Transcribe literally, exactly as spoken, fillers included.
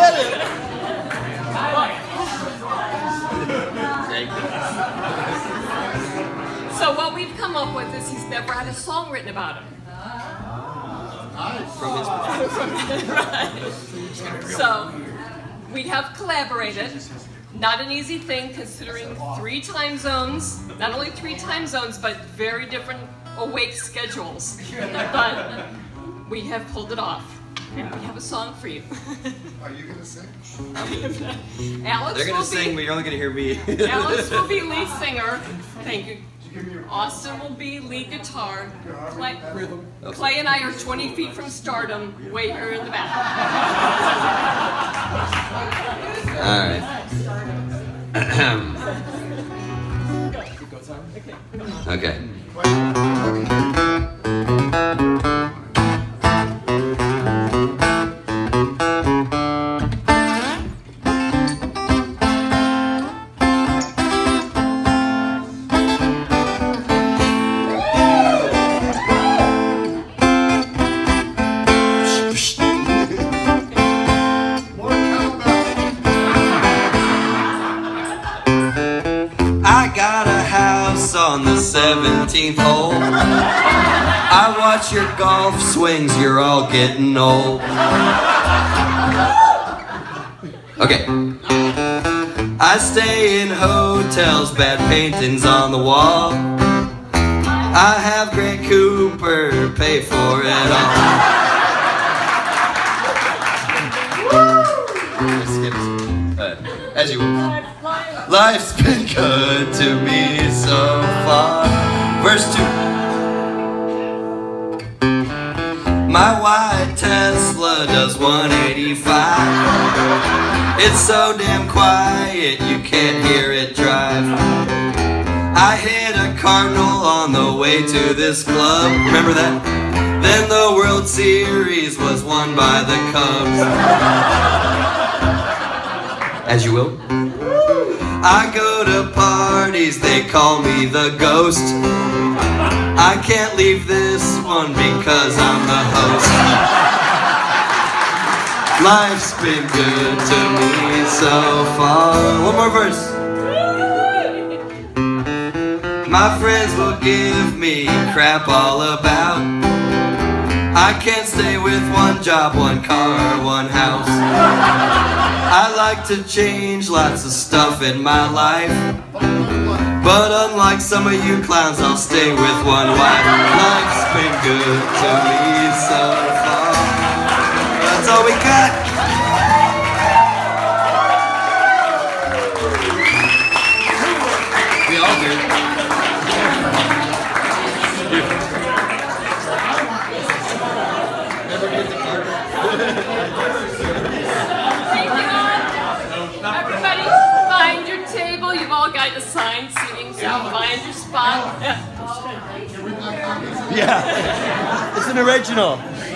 get it. So what we've come up with is he's never had a song written about him. From his Right. So we have collaborated. Not an easy thing considering three time zones, not only three time zones, but very different awake schedules. But we have pulled it off. And we have a song for you. Are you going to sing? Alice They're going will to sing, be, but you're only going to hear me. Alice will be lead singer. Thank you. Austin will be lead guitar. Clay, Clay and I are twenty feet from stardom, way here in the back. All right. Okay. On the seventeenth hole, I watch your golf swings, you're all getting old. Okay. I stay in hotels, bad paintings on the wall. I have Grant Cooper pay for it all. uh, as you will. Life's been good to me so far. Verse two. My white Tesla does one eighty-five. It's so damn quiet you can't hear it drive. I hit a cardinal on the way to this club. Remember that? Then the World Series was won by the Cubs. As you will. I go to parties, they call me the ghost. I can't leave this one because I'm the host. Life's been good to me so far. One more verse. My friends will give me crap all about. I can't stay with one job, one car, one house. I like to change lots of stuff in my life, but unlike some of you clowns, I'll stay with one wife. Life's been good to me so far. That's all we got. We all do. Never get the card. Everybody, find your table. You've all got assigned seating, so you find your spot. Yeah, it's an original.